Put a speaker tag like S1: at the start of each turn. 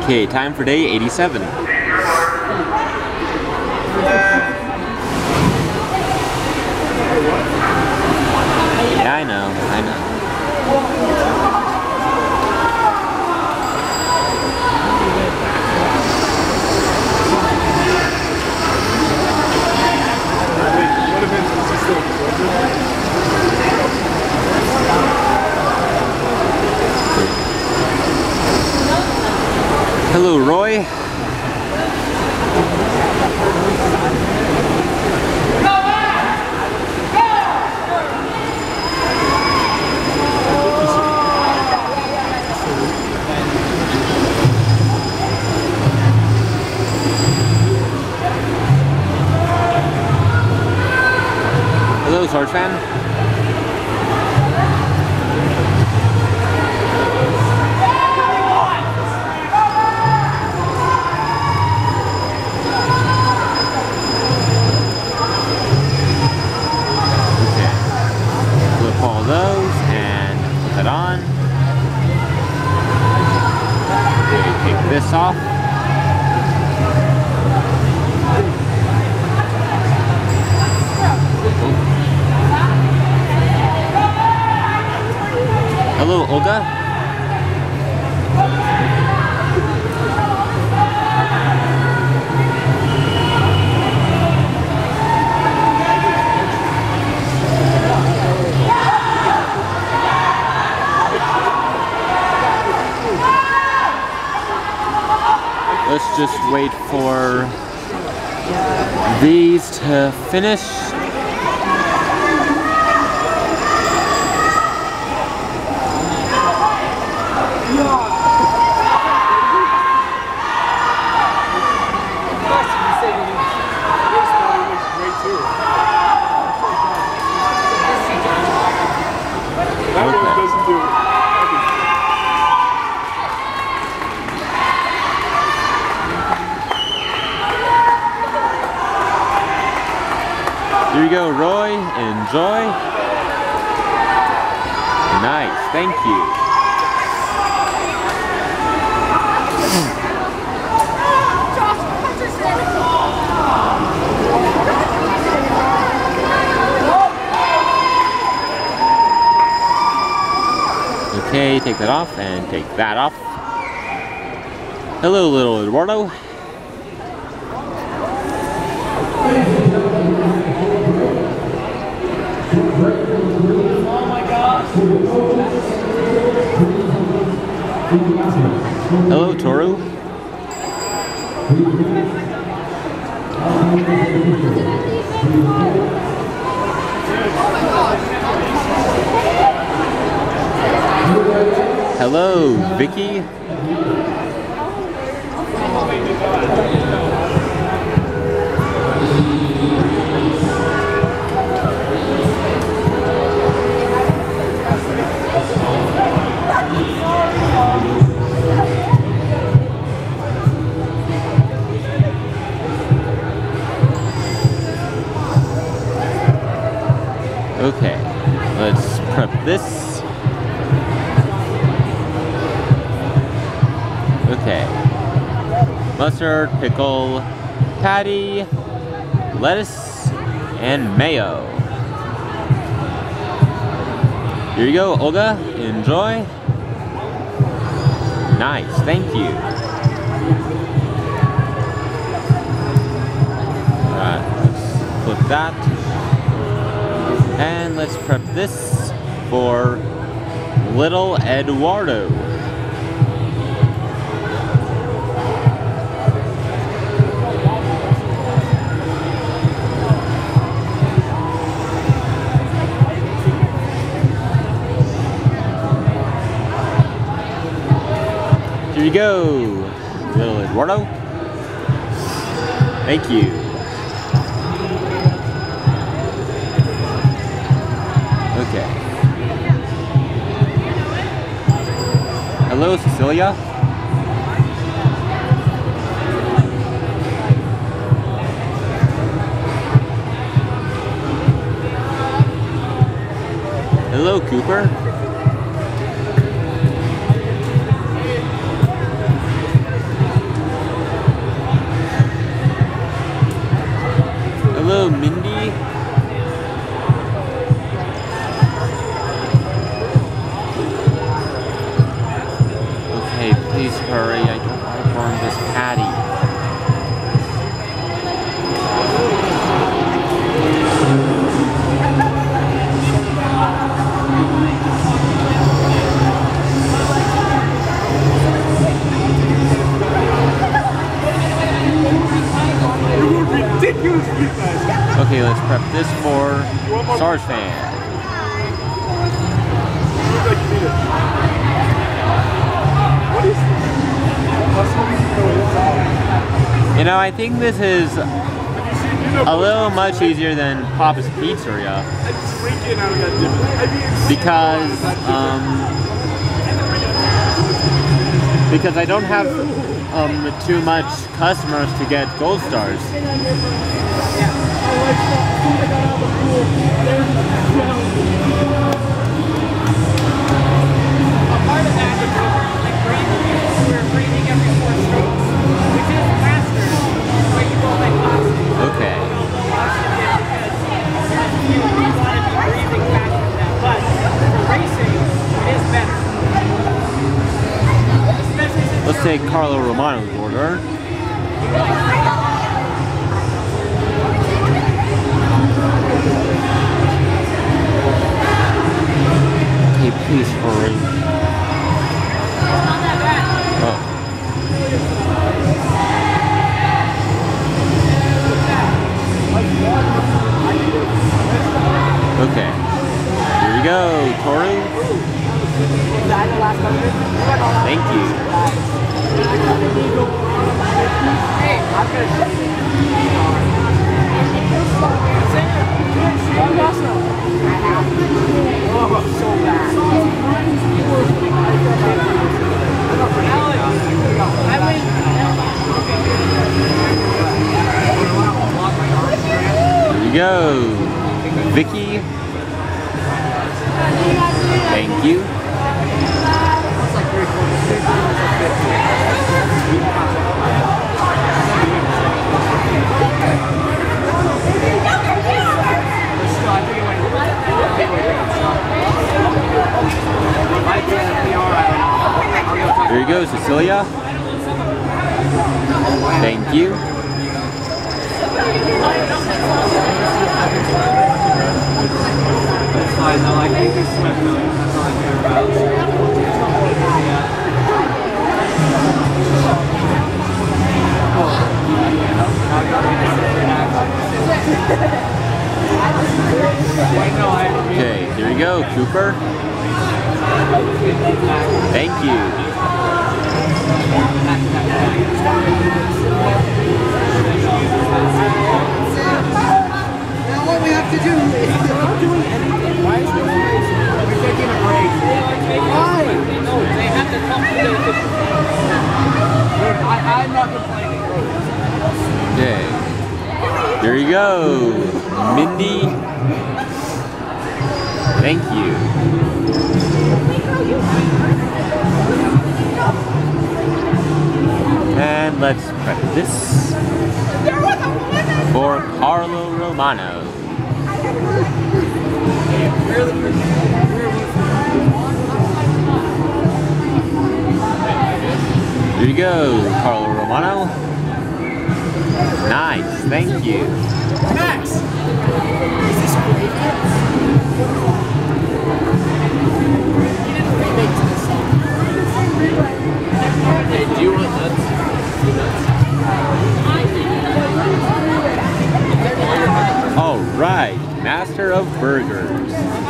S1: Okay, time for day 87. Yeah, I know. Hello, Roy. Hello, Swords fan. All those and put that on. Okay, take this off. Hello, Olga. Let's just wait for these to finish. Here you go, Roy. Enjoy. Nice, thank you. Okay, take that off and take that off. Hello, little Eduardo. Hello, Toru. Hello, Vicky. Okay, let's prep this. Okay, mustard, pickle, patty, lettuce, and mayo. Here you go, Olga. Enjoy. Nice, thank you. Alright, let's flip that. And let's prep this for little Eduardo. Here you go, little Eduardo. Thank you. Okay. Hello, Cecilia. Hello, Cooper. hurry. I don't want to burn this patty. Okay, let's prep this for Stars fan. You know, I think this is a little much easier than Papa's Pizzeria because I don't have too much customers to get gold stars. Okay. Let's take Carlo Romano's order. Okay, please hurry. Oh. Okay. Here we go, Toru. Thank you. Here we go. Vicky. Thank you. Here you go, Cecilia. Thank you.
S2: That's fine though, I think it's swept though. That's all I care about.
S1: Okay, here we go, Cooper. Thank you.
S2: Now what we have to do is we're not doing anything. Why is this racing? We're taking a break. Why? No, they have to come to the I'm not complaining.
S1: Okay. Here you go, Mindy. Thank you. And let's prep this for Carlo Romano. Here you go, Carlo Romano. Nice, thank you.
S2: Max! Is this gravy? Hey, do you want nuts?
S1: All right, Master of Burgers.